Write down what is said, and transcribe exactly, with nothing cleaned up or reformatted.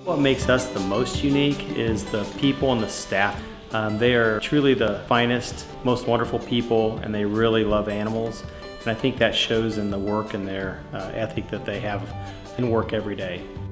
What makes us the most unique is the people and the staff. Um, they are truly the finest, most wonderful people, and they really love animals. And I think that shows in the work and their uh, ethic that they have in work every day.